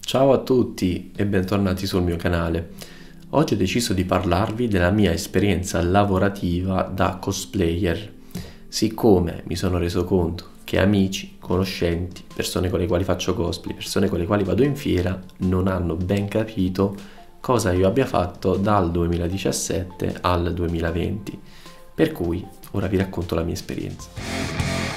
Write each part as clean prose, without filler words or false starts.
Ciao a tutti e bentornati sul mio canale. Oggi ho deciso di parlarvi della mia esperienza lavorativa da cosplayer, siccome mi sono reso conto che amici, conoscenti, persone con le quali faccio cosplay, persone con le quali vado in fiera, non hanno ben capito cosa io abbia fatto dal 2017 al 2020. Per cui ora vi racconto la mia esperienza.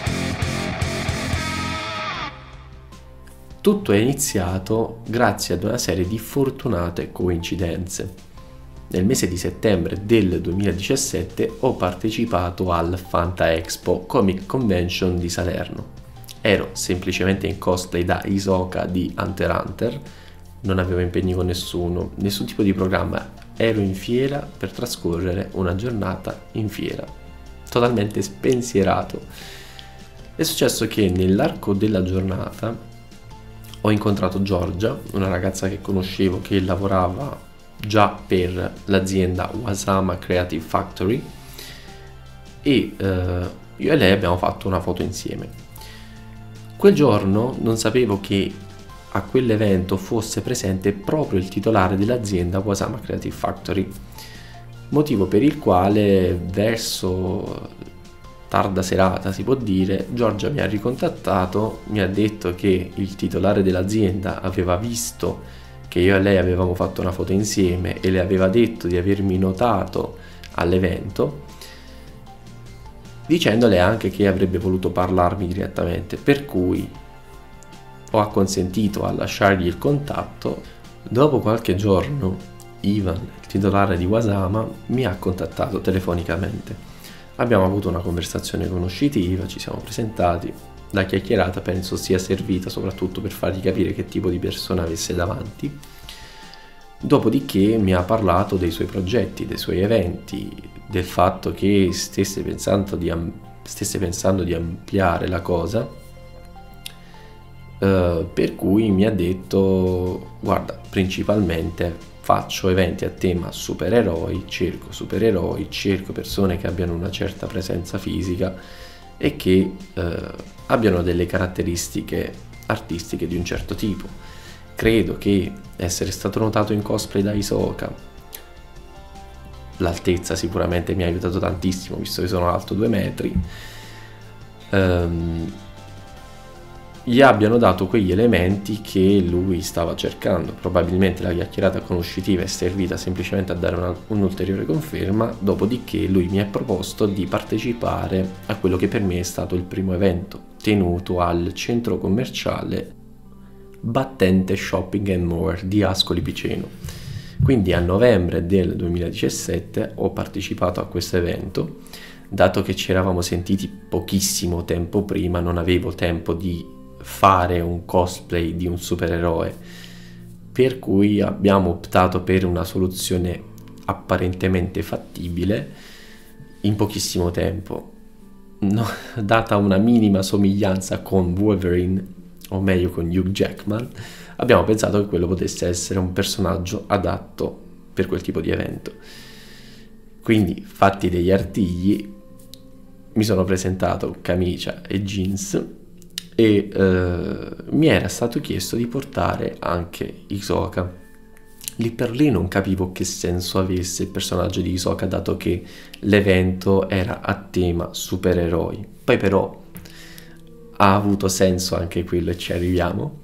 Tutto è iniziato grazie ad una serie di fortunate coincidenze. Nel mese di settembre del 2017 ho partecipato al Fanta Expo Comic Convention di Salerno. Ero semplicemente in cosplay da Hisoka di Hunter x Hunter, non avevo impegni con nessuno, nessun tipo di programma, ero in fiera per trascorrere una giornata in fiera, totalmente spensierato. È successo che nell'arco della giornata ho incontrato Giorgia, una ragazza che conoscevo che lavorava già per l'azienda Wasama Creative Factory e io e lei abbiamo fatto una foto insieme. Quel giorno non sapevo che a quell'evento fosse presente proprio il titolare dell'azienda Wasama Creative Factory, motivo per il quale verso tarda serata, si può dire, Giorgia mi ha ricontattato, mi ha detto che il titolare dell'azienda aveva visto che io e lei avevamo fatto una foto insieme e le aveva detto di avermi notato all'evento, dicendole anche che avrebbe voluto parlarmi direttamente, per cui ho acconsentito a lasciargli il contatto. Dopo qualche giorno Ivan, il titolare di Wasama, mi ha contattato telefonicamente. Abbiamo avuto una conversazione conoscitiva, ci siamo presentati, la chiacchierata penso sia servita soprattutto per fargli capire che tipo di persona avesse davanti. Dopodiché mi ha parlato dei suoi progetti, dei suoi eventi, del fatto che stesse pensando di ampliare la cosa, per cui mi ha detto: guarda, principalmente faccio eventi a tema supereroi, cerco persone che abbiano una certa presenza fisica e che abbiano delle caratteristiche artistiche di un certo tipo. Credo che essere stato notato in cosplay da Hisoka, l'altezza sicuramente mi ha aiutato tantissimo, visto che sono alto 2 metri, gli abbiano dato quegli elementi che lui stava cercando. Probabilmente la chiacchierata conoscitiva è servita semplicemente a dare un'ulteriore conferma, dopodiché lui mi ha proposto di partecipare a quello che per me è stato il primo evento, tenuto al centro commerciale Battente Shopping and More di Ascoli Piceno. Quindi a novembre del 2017 ho partecipato a questo evento. Dato che ci eravamo sentiti pochissimo tempo prima, non avevo tempo di fare un cosplay di un supereroe, per cui abbiamo optato per una soluzione apparentemente fattibile in pochissimo tempo. Data una minima somiglianza con Wolverine, o meglio con Hugh Jackman, abbiamo pensato che quello potesse essere un personaggio adatto per quel tipo di evento. Quindi, fatti degli artigli, mi sono presentato camicia e jeans e mi era stato chiesto di portare anche Hisoka. Lì per lì non capivo che senso avesse il personaggio di Hisoka, dato che l'evento era a tema supereroi. Poi però ha avuto senso anche quello e ci arriviamo.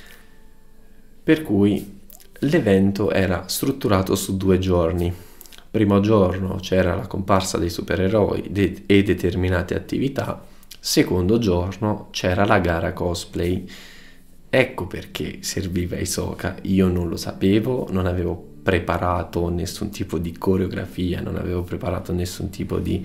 Per cui l'evento era strutturato su 2 giorni. Primo giorno c'era la comparsa dei supereroi e determinate attività. Secondo giorno c'era la gara cosplay. Ecco perché serviva Hisoka. Io non lo sapevo, non avevo preparato nessun tipo di coreografia, non avevo preparato nessun tipo di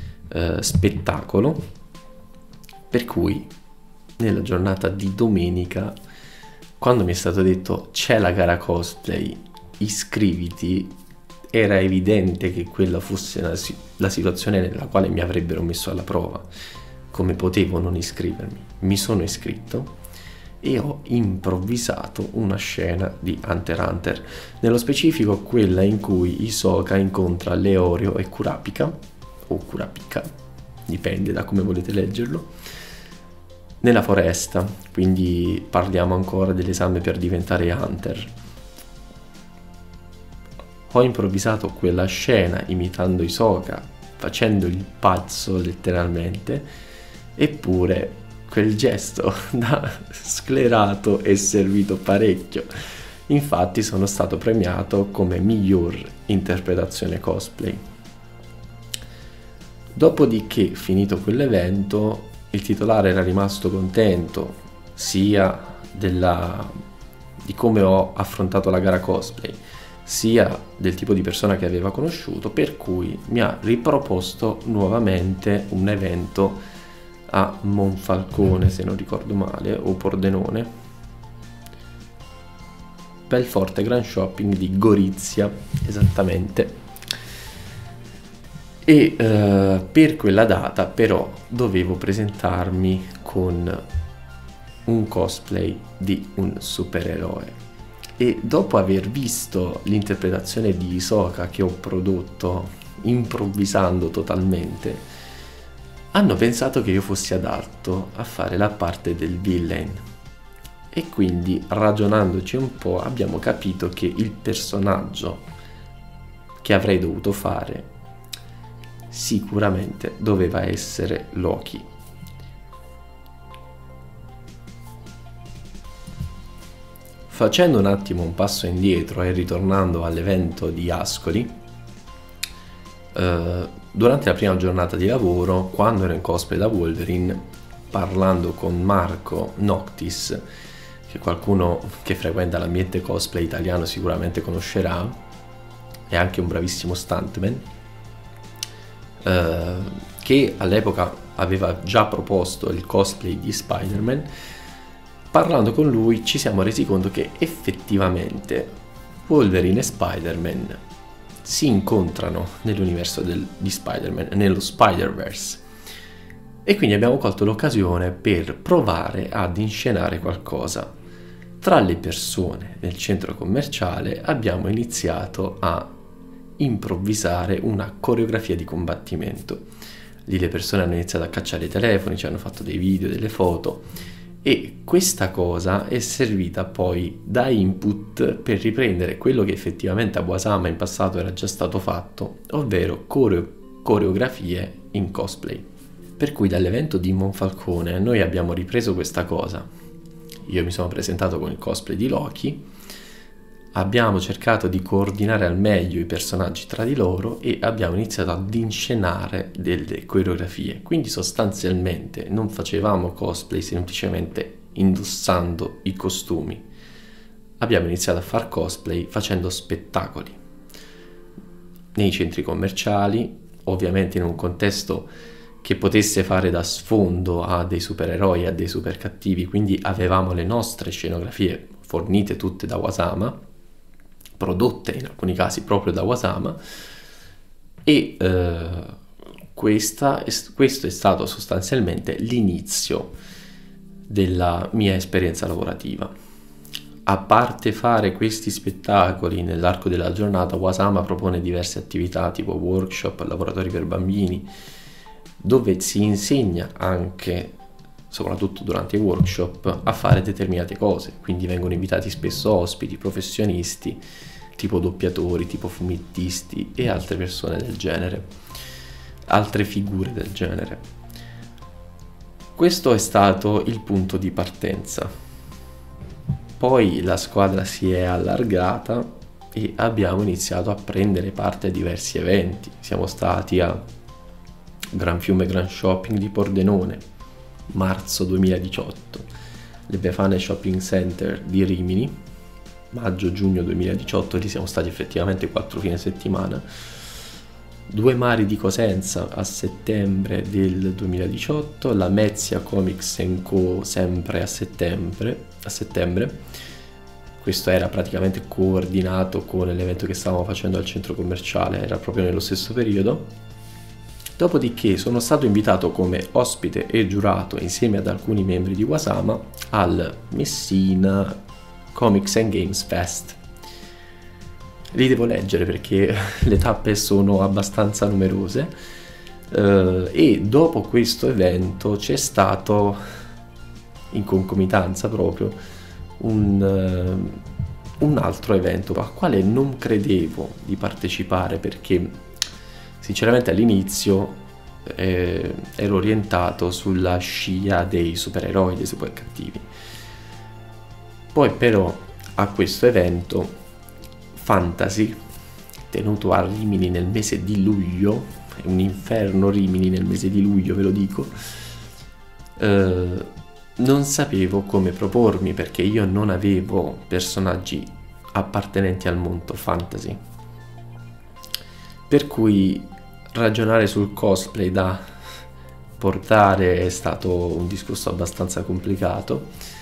spettacolo, per cui nella giornata di domenica, quando mi è stato detto c'è la gara cosplay, iscriviti, era evidente che quella fosse la situazione nella quale mi avrebbero messo alla prova. Come potevo non iscrivermi? Mi sono iscritto e ho improvvisato una scena di Hunter x Hunter, nello specifico quella in cui Hisoka incontra Leorio e Kurapika, o Kurapika, dipende da come volete leggerlo, nella foresta, quindi parliamo ancora dell'esame per diventare hunter. Ho improvvisato quella scena imitando Hisoka, facendo il pazzo letteralmente, eppure quel gesto da sclerato è servito parecchio. Infatti sono stato premiato come miglior interpretazione cosplay. Dopodiché, finito quell'evento, il titolare era rimasto contento sia di come ho affrontato la gara cosplay, sia del tipo di persona che aveva conosciuto, per cui mi ha riproposto nuovamente un evento a Monfalcone, se non ricordo male, o Pordenone, Belforte Grand Shopping di Gorizia, esattamente. E per quella data però dovevo presentarmi con un cosplay di un supereroe, e dopo aver visto l'interpretazione di Hisoka che ho prodotto improvvisando totalmente, hanno pensato che io fossi adatto a fare la parte del villain, e quindi, ragionandoci un po', abbiamo capito che il personaggio che avrei dovuto fare sicuramente doveva essere Loki. Facendo un attimo un passo indietro e ritornando all'evento di Ascoli, durante la prima giornata di lavoro, quando ero in cosplay da Wolverine, parlando con Marco Noctis, che qualcuno che frequenta l'ambiente cosplay italiano sicuramente conoscerà, è anche un bravissimo stuntman, che all'epoca aveva già proposto il cosplay di Spider-Man. Parlando con lui ci siamo resi conto che effettivamente Wolverine e Spider-Man si incontrano nell'universo di Spider-Man, nello Spider-Verse, e quindi abbiamo colto l'occasione per provare ad inscenare qualcosa. Tra le persone nel centro commerciale abbiamo iniziato a improvvisare una coreografia di combattimento. Lì le persone hanno iniziato a cacciare i telefoni, ci hanno fatto dei video, delle foto, e questa cosa è servita poi da input per riprendere quello che effettivamente a Wasama in passato era già stato fatto, ovvero coreografie in cosplay. Per cui dall'evento di Monfalcone noi abbiamo ripreso questa cosa. Io mi sono presentato con il cosplay di Loki, abbiamo cercato di coordinare al meglio i personaggi tra di loro e abbiamo iniziato ad inscenare delle coreografie. Quindi sostanzialmente non facevamo cosplay semplicemente indossando i costumi, abbiamo iniziato a far cosplay facendo spettacoli nei centri commerciali, ovviamente in un contesto che potesse fare da sfondo a dei supereroi, a dei super cattivi, quindi avevamo le nostre scenografie fornite tutte da Wasama, prodotte in alcuni casi proprio da Wasama, e questo è stato sostanzialmente l'inizio della mia esperienza lavorativa. A parte fare questi spettacoli nell'arco della giornata, Wasama propone diverse attività tipo workshop, laboratori per bambini, dove si insegna anche, soprattutto durante i workshop, a fare determinate cose. Quindi vengono invitati spesso ospiti, professionisti, tipo doppiatori, tipo fumettisti e altre persone del genere, altre figure del genere. Questo è stato il punto di partenza. Poi la squadra si è allargata e abbiamo iniziato a prendere parte a diversi eventi. Siamo stati a Gran Fiume Grand Shopping di Pordenone, marzo 2018, le Befane Shopping Center di Rimini, maggio-giugno 2018, lì siamo stati effettivamente 4 fine settimana, Due Mari di Cosenza a settembre del 2018, la Mezia Comics & Co sempre a settembre. Questo era praticamente coordinato con l'evento che stavamo facendo al centro commerciale, era proprio nello stesso periodo. Dopodiché sono stato invitato come ospite e giurato insieme ad alcuni membri di Wasama al Messina Comics and Games Fest. Li devo leggere perché le tappe sono abbastanza numerose, e dopo questo evento c'è stato in concomitanza proprio un altro evento al quale non credevo di partecipare, perché sinceramente all'inizio ero orientato sulla scia dei supereroi, dei super cattivi. Poi però a questo evento fantasy tenuto a Rimini nel mese di luglio, è un inferno Rimini nel mese di luglio, ve lo dico, non sapevo come propormi, perché io non avevo personaggi appartenenti al mondo fantasy, per cui ragionare sul cosplay da portare è stato un discorso abbastanza complicato,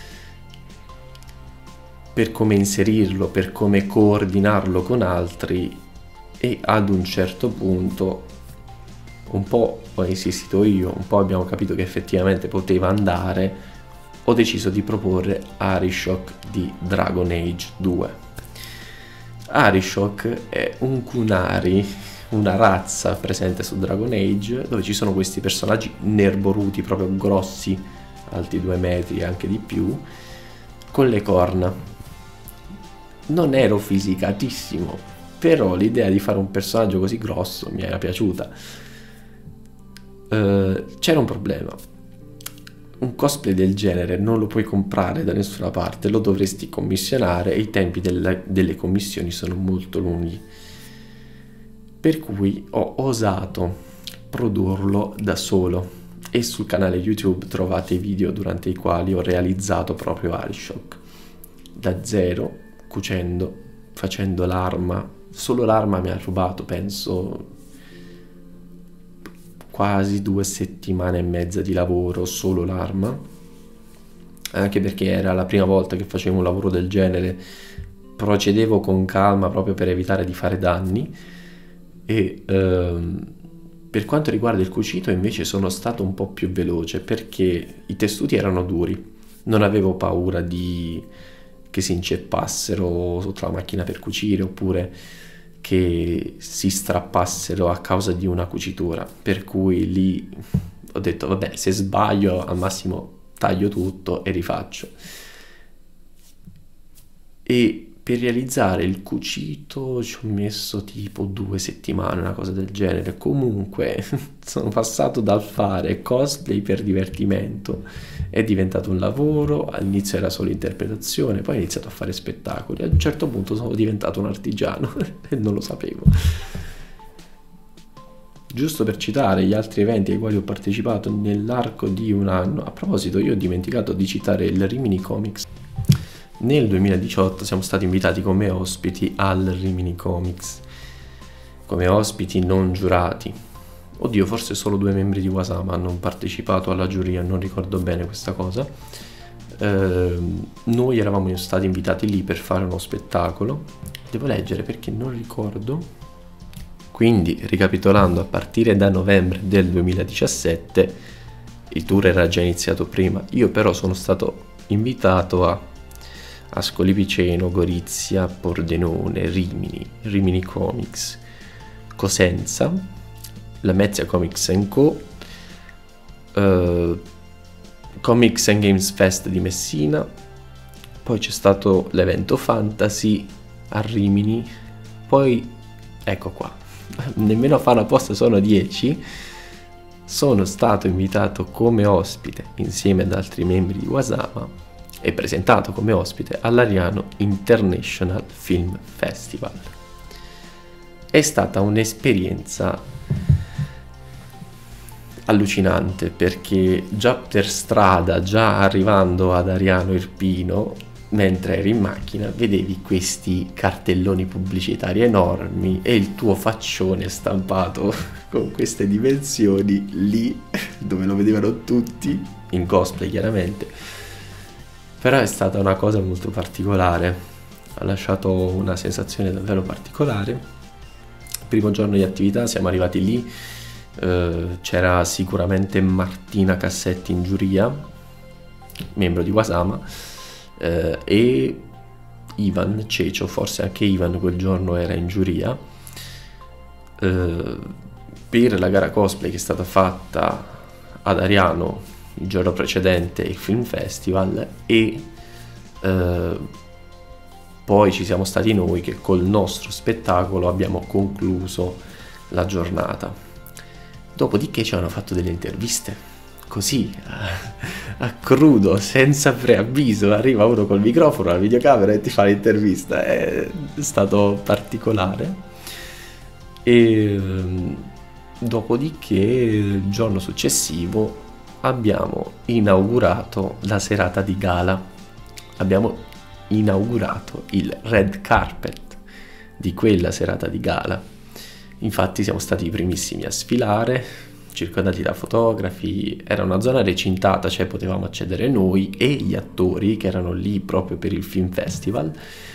per come inserirlo, per come coordinarlo con altri, e ad un certo punto un po' ho insistito io, un po' abbiamo capito che effettivamente poteva andare, ho deciso di proporre Arishock di Dragon Age 2. Arishock è un Qunari, una razza presente su Dragon Age, dove ci sono questi personaggi nerboruti, proprio grossi, alti 2 metri e anche di più, con le corna. Non ero fisicatissimo, però l'idea di fare un personaggio così grosso mi era piaciuta. C'era un problema: un cosplay del genere non lo puoi comprare da nessuna parte, lo dovresti commissionare e i tempi delle commissioni sono molto lunghi, per cui ho osato produrlo da solo, e sul canale YouTube trovate i video durante i quali ho realizzato proprio Arishock da zero, cucendo, facendo l'arma. Solo l'arma mi ha rubato, penso, quasi 2 settimane e mezza di lavoro, solo l'arma, anche perché era la prima volta che facevo un lavoro del genere. Procedevo con calma proprio per evitare di fare danni, e per quanto riguarda il cucito invece sono stato un po' più veloce, perché i tessuti erano duri, non avevo paura che si inceppassero sotto la macchina per cucire, oppure che si strappassero a causa di una cucitura, per cui lì ho detto vabbè, se sbaglio al massimo taglio tutto e rifaccio. E per realizzare il cucito ci ho messo tipo 2 settimane, una cosa del genere. Comunque sono passato dal fare cosplay per divertimento, è diventato un lavoro. All'inizio era solo interpretazione, poi ho iniziato a fare spettacoli, a un certo punto sono diventato un artigiano e non lo sapevo. Giusto per citare gli altri eventi ai quali ho partecipato nell'arco di un anno. A proposito, io ho dimenticato di citare il Rimini Comics. Nel 2018 siamo stati invitati come ospiti al Rimini Comics, come ospiti non giurati. Oddio, forse solo 2 membri di Wasama hanno partecipato alla giuria, non ricordo bene questa cosa. Noi eravamo stati invitati lì per fare uno spettacolo. Devo leggere perché non ricordo. Quindi, ricapitolando, a partire da novembre del 2017 il tour era già iniziato prima. Io però sono stato invitato a Ascoli Piceno, Gorizia, Pordenone, Rimini Comics, Cosenza, Lamezia Comics & Co, Comics and Games Fest di Messina, poi c'è stato l'evento Fantasy a Rimini, poi ecco qua, nemmeno a fare apposta sono 10, sono stato invitato come ospite insieme ad altri membri di Wasama e presentato come ospite all'Ariano International Film Festival. È stata un'esperienza allucinante, perché già per strada, già arrivando ad Ariano Irpino, mentre eri in macchina, vedevi questi cartelloni pubblicitari enormi e il tuo faccione stampato con queste dimensioni lì, dove lo vedevano tutti, in cosplay chiaramente. Però è stata una cosa molto particolare, ha lasciato una sensazione davvero particolare. Il primo giorno di attività siamo arrivati lì, c'era sicuramente Martina Cassetti in giuria, membro di Wasama, e Ivan Cecio, forse anche Ivan quel giorno era in giuria, per la gara cosplay che è stata fatta ad Ariano il giorno precedente il film festival e poi ci siamo stati noi che col nostro spettacolo abbiamo concluso la giornata. Dopodiché ci hanno fatto delle interviste, così, a crudo, senza preavviso, arriva uno col microfono, la videocamera e ti fa l'intervista. È stato particolare. E dopodiché il giorno successivo abbiamo inaugurato la serata di gala. Abbiamo inaugurato il red carpet di quella serata di gala. Infatti siamo stati i primissimi a sfilare, circondati da fotografi. Era una zona recintata, cioè potevamo accedere noi e gli attori che erano lì proprio per il film festival,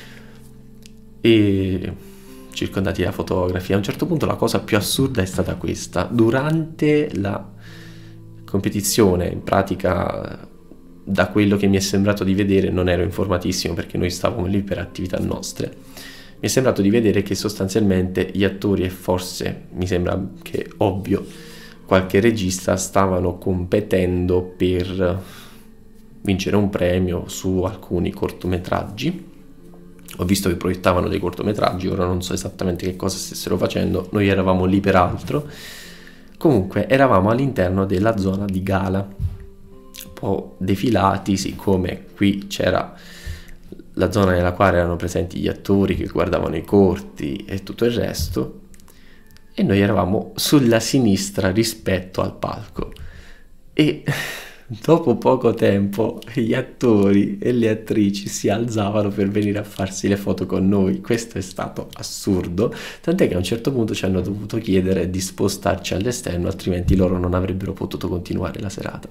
e circondati da fotografi. A un certo punto la cosa più assurda è stata questa: durante la competizione, in pratica, da quello che mi è sembrato di vedere, non ero informatissimo perché noi stavamo lì per attività nostre, mi è sembrato di vedere che sostanzialmente gli attori, e forse mi sembra che ovvio qualche regista, stavano competendo per vincere un premio su alcuni cortometraggi. Ho visto che proiettavano dei cortometraggi, ora non so esattamente che cosa stessero facendo, noi eravamo lì per altro. Comunque eravamo all'interno della zona di gala, un po' defilati, siccome qui c'era la zona nella quale erano presenti gli attori che guardavano i corti e tutto il resto, e noi eravamo sulla sinistra rispetto al palco. E dopo poco tempo gli attori e le attrici si alzavano per venire a farsi le foto con noi. Questo è stato assurdo, tant'è che a un certo punto ci hanno dovuto chiedere di spostarci all'esterno, altrimenti loro non avrebbero potuto continuare la serata.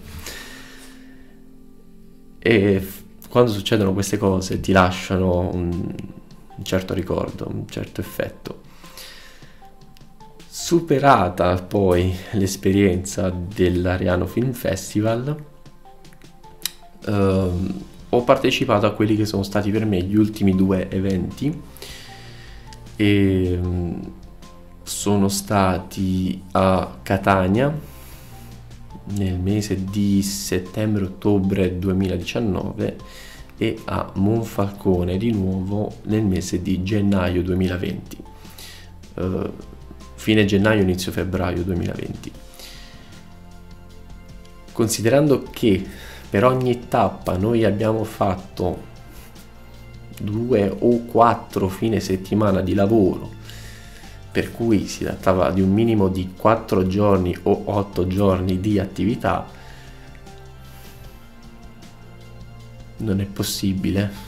E quando succedono queste cose ti lasciano un certo ricordo, un certo effetto. Superata poi l'esperienza dell'Ariano Film Festival, ho partecipato a quelli che sono stati per me gli ultimi 2 eventi, e sono stati a Catania nel mese di settembre-ottobre 2019 e a Monfalcone di nuovo nel mese di gennaio 2020, fine gennaio, inizio febbraio 2020. Considerando che per ogni tappa noi abbiamo fatto 2 o 4 fine settimana di lavoro, per cui si trattava di un minimo di 4 giorni o 8 giorni di attività, non è possibile.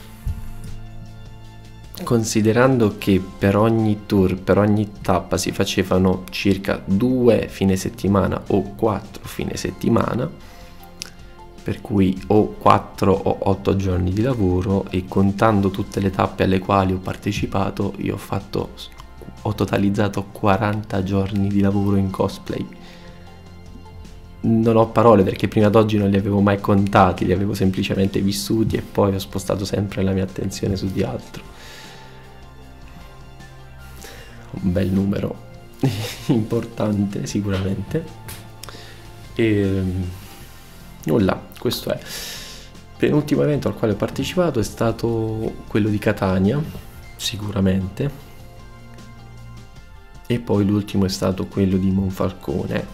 Considerando che per ogni tour, per ogni tappa si facevano circa 2 fine settimana o 4 fine settimana, per cui o 4 o 8 giorni di lavoro, e contando tutte le tappe alle quali ho partecipato ho totalizzato 40 giorni di lavoro in cosplay. Non ho parole, perché prima d'oggi non li avevo mai contati, li avevo semplicemente vissuti e poi ho spostato sempre la mia attenzione su di altro. Un bel numero importante sicuramente. E nulla, questo è. Penultimo evento al quale ho partecipato è stato quello di Catania, sicuramente, e poi l'ultimo è stato quello di Monfalcone.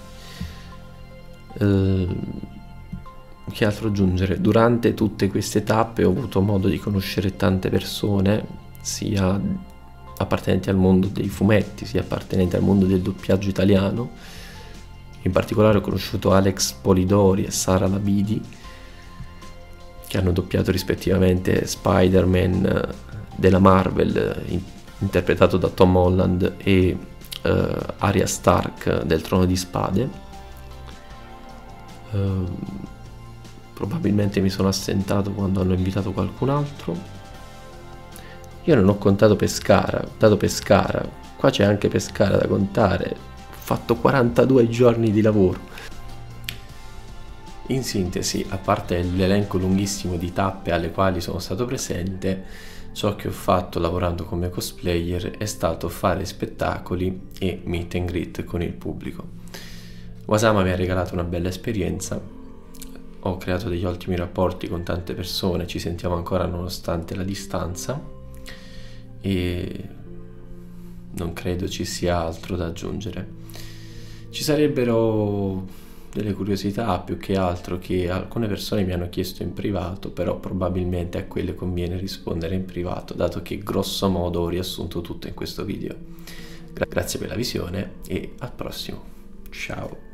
Che altro aggiungere? Durante tutte queste tappe ho avuto modo di conoscere tante persone, sia appartenenti al mondo dei fumetti, sia appartenenti al mondo del doppiaggio italiano. In particolare ho conosciuto Alex Polidori e Sara Labidi, che hanno doppiato rispettivamente Spider-Man della Marvel, interpretato da Tom Holland, e Arya Stark del Trono di Spade. Probabilmente mi sono assentato quando hanno invitato qualcun altro. Io non ho contato Pescara, dato Pescara, qua c'è anche Pescara da contare. Ho fatto 42 giorni di lavoro. In sintesi, a parte l'elenco lunghissimo di tappe alle quali sono stato presente, ciò che ho fatto lavorando come cosplayer è stato fare spettacoli e meet and greet con il pubblico. Wasama mi ha regalato una bella esperienza. ho creato degli ottimi rapporti con tante persone, ci sentiamo ancora nonostante la distanza e non credo ci sia altro da aggiungere. Ci sarebbero delle curiosità più che altro che alcune persone mi hanno chiesto in privato, però probabilmente a quelle conviene rispondere in privato, dato che grosso modo ho riassunto tutto in questo video. Grazie per la visione e al prossimo. Ciao!